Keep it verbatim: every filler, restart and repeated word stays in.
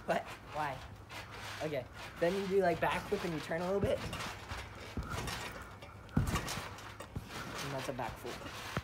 What? Why? Okay. Then you do like backflip and you turn a little bit. And that's a backflip.